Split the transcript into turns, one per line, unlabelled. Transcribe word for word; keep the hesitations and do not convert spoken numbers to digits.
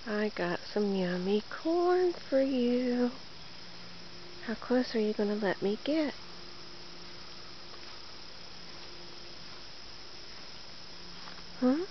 I got some yummy corn for you. How close are you going to let me get? Huh?